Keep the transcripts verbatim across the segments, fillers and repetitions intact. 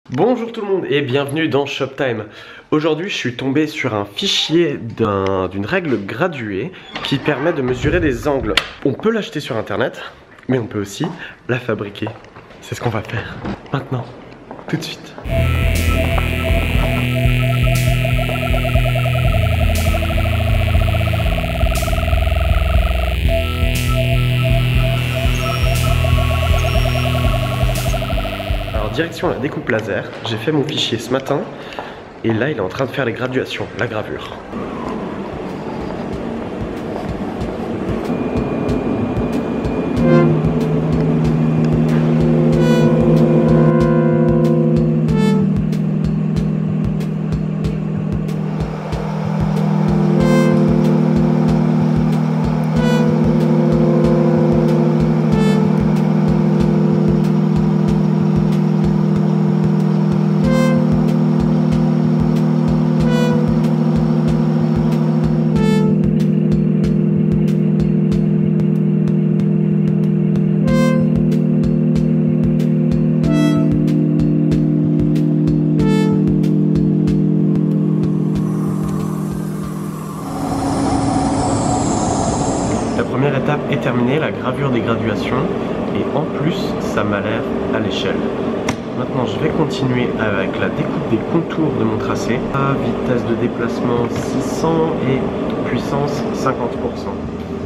Bonjour tout le monde et bienvenue dans Shoptime. Aujourd'hui je suis tombé sur un fichier d'un, d'une règle graduée qui permet de mesurer des angles. On peut l'acheter sur internet, mais on peut aussi la fabriquer. C'est ce qu'on va faire maintenant, tout de suite. Direction la découpe laser, j'ai fait mon fichier ce matin et là il est en train de faire les graduations, la gravure. La première étape est terminée, la gravure des graduations, et en plus ça m'a l'air à l'échelle. Maintenant je vais continuer avec la découpe des contours de mon tracé. À vitesse de déplacement six cents et puissance cinquante pour cent.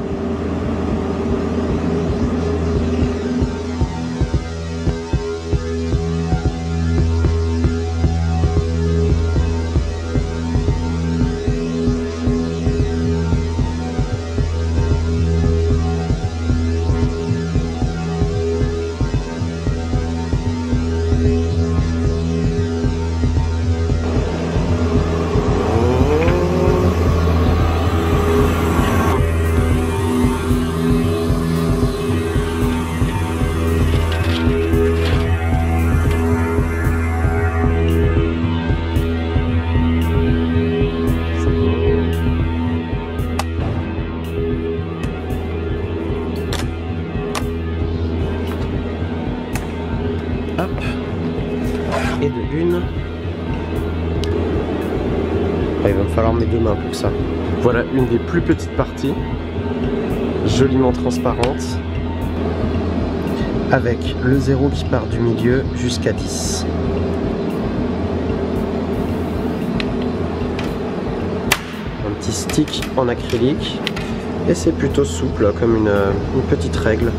Et de une. Ah, il va me falloir mes deux mains pour ça. Voilà une des plus petites parties, joliment transparente, avec le zéro qui part du milieu jusqu'à dix. Un petit stick en acrylique et c'est plutôt souple comme une, une petite règle.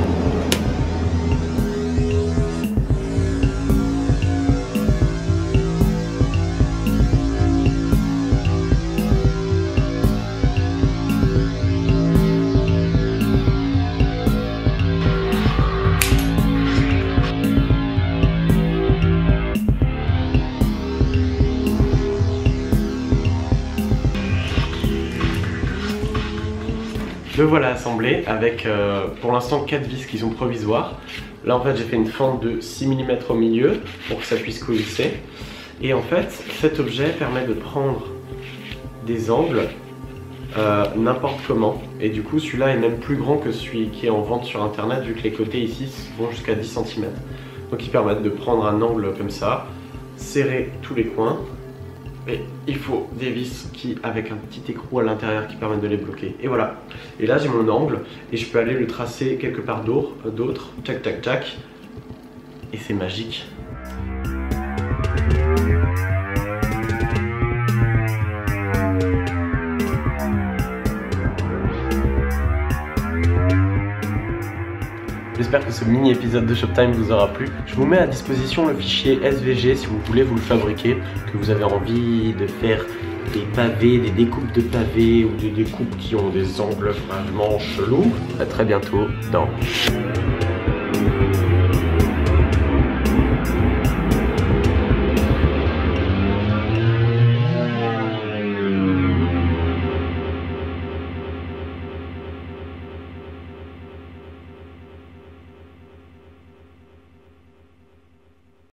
Le voilà assemblé avec euh, pour l'instant quatre vis qui sont provisoires. Là en fait j'ai fait une fente de six millimètres au milieu pour que ça puisse colisser. Et en fait cet objet permet de prendre des angles euh, n'importe comment. Et du coup celui-là est même plus grand que celui qui est en vente sur internet vu que les côtés ici vont jusqu'à dix centimètres. Donc ils permettent de prendre un angle comme ça, serrer tous les coins. Et il faut des vis qui, avec un petit écrou à l'intérieur qui permettent de les bloquer. Et voilà. Et là j'ai mon angle et je peux aller le tracer quelque part d'autre. Tac tac tac. Et c'est magique. J'espère que ce mini épisode de Shoptime vous aura plu. Je vous mets à disposition le fichier S V G si vous voulez vous le fabriquer, que vous avez envie de faire des pavés, des découpes de pavés ou des découpes qui ont des angles vraiment chelous. À très bientôt dans